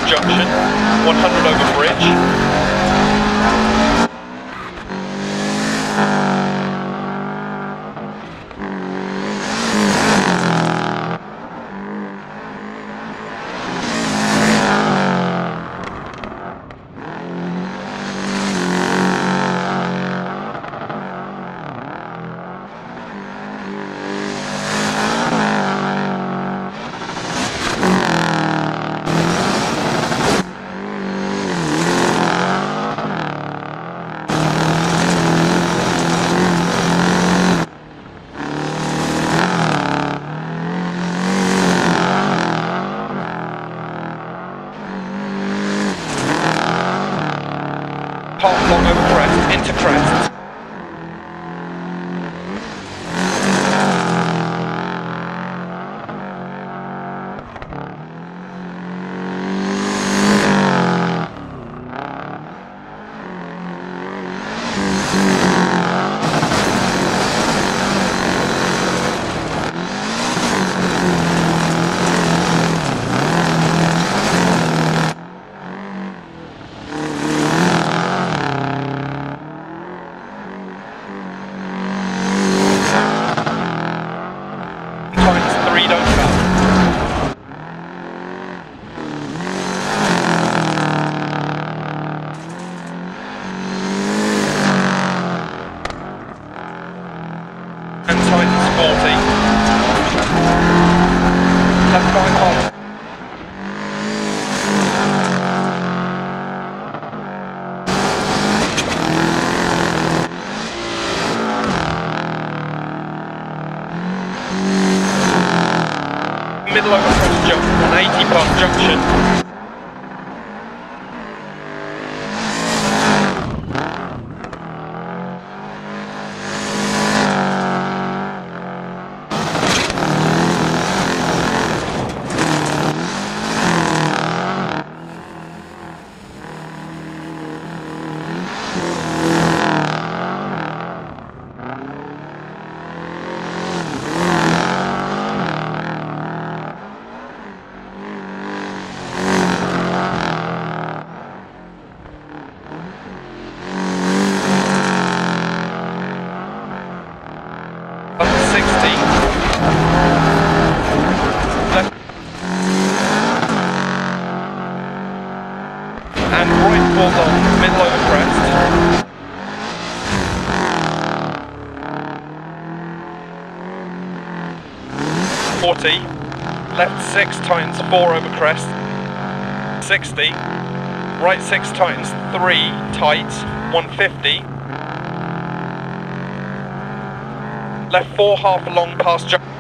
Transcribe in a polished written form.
junction, 100 over bridge. Half long over crest, into crest. Times 3, don't cut. And times 40. Left 5 hard. Middle over crest jump, 180 past junction. Up to 60. Left. And right 4 long, middle over crest. Left 6 times 4 over crest. 60. Right 6 times 3 tight, 150. Left 4 half long past junction.